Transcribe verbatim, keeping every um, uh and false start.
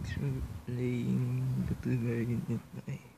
Thanks for playing the two guy in it. Bye.